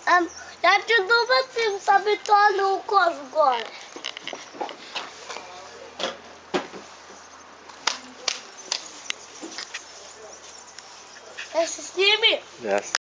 Ja ću da ubacim sa betona u koš gore. Jesi snimi? Jes.